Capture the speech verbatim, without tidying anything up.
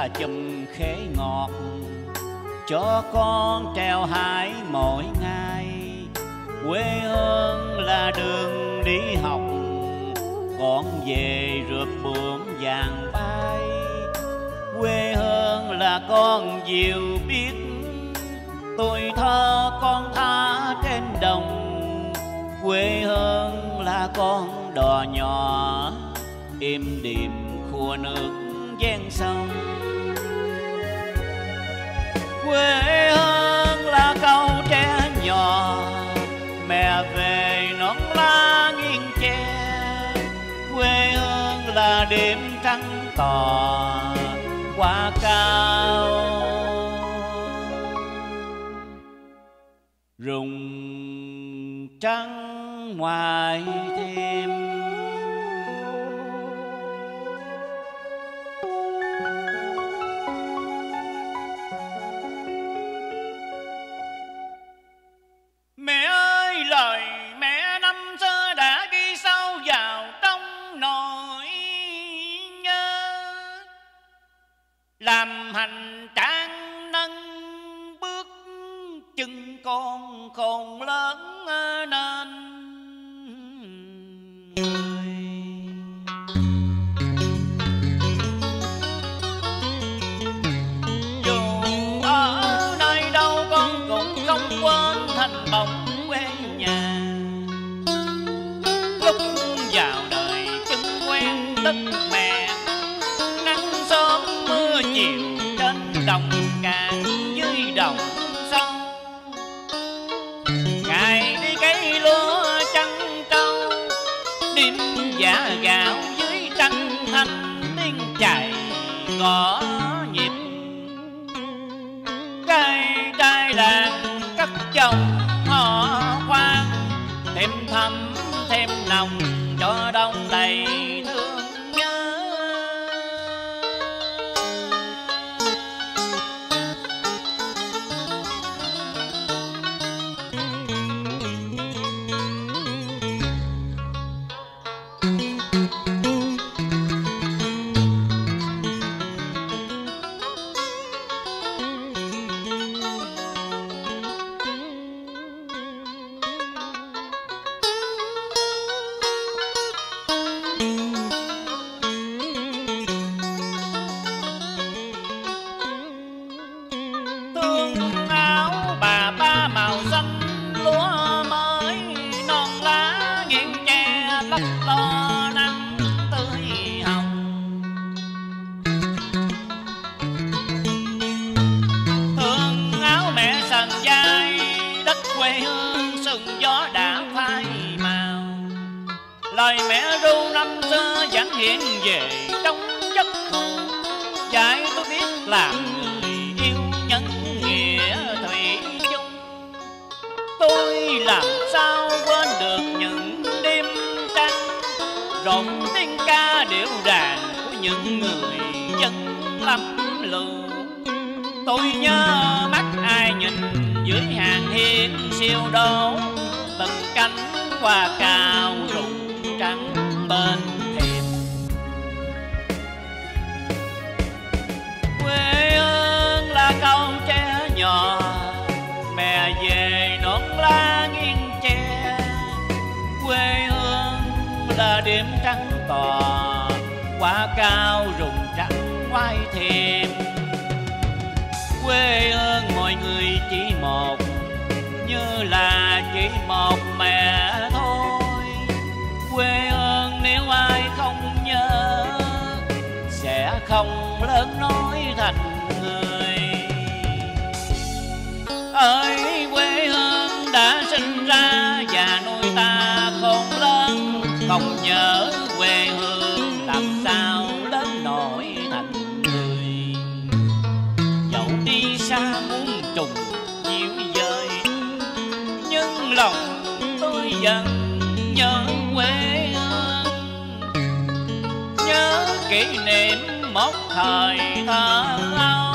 là chùm khế ngọt cho con treo hái mỗi ngày. Quê hương là đường đi học, con về rượt bướm vàng bay. Quê hương là con diều biết, tuổi thơ con thả trên đồng. Quê hương là con đò nhỏ, êm đềm khua nước ven sông. Quê hương là câu tre nhỏ, mẹ về nón lá nghiêng che. Quê hương là đêm trăng tỏ qua cao rùng trắng ngoài thêm. Mẹ ơi, lời mẹ năm xưa đã ghi sâu vào trong nỗi nhớ, làm hành trang nâng bước chân con khôn lớn nên người. Dù ở nơi đâu con cũng không quên thành bóng quê nhà. Lúc vào đời chân quen đất mẹ, nắng sớm mưa chiều trên đồng cạn dưới đồng sông. Ngày đi cấy lúa trắng trâu, đêm giả gạo dưới trăng thanh tiếng chài gõ nhịp. Cây trai đàn cất chồng họ khoan, thêm thắm thêm nồng cho đông đầy thương nhớ. Lo nắng tươi hồng, thương áo mẹ sần vai, đất quê hương sừng gió đã phai màu. Lời mẹ ru năm xưa vẫn hiện về trong giấc mơ, dạy tôi biết làm người yêu nhân nghĩa thủy chung. Tôi làm sao quên được những đêm rộn tiếng ca điệu đàn của những người dân lắm lù. Tôi nhớ mắt ai nhìn dưới hàng hiên siêu đô, từng cánh hoa cao rụng trắng bên thềm. Quê hương là câu tre nhỏ, mẹ về nón lá nghiêng che. Quê hương là đêm trắng tỏ qua cao rụng trắng quay thêm. Quê hương mọi người chỉ một, như là chỉ một mẹ thôi. Quê hương nếu ai không nhớ, sẽ không lớn nói thành người. Ơi quê hương đã sinh ra và nuôi ta khôn lớn, không nhớ quê hương làm sao lớn nổi thành người. Dẫu đi xa muốn trùng nhiều dời, nhưng lòng tôi vẫn nhớ quê hương. Nhớ kỷ niệm một thời thơ ấu,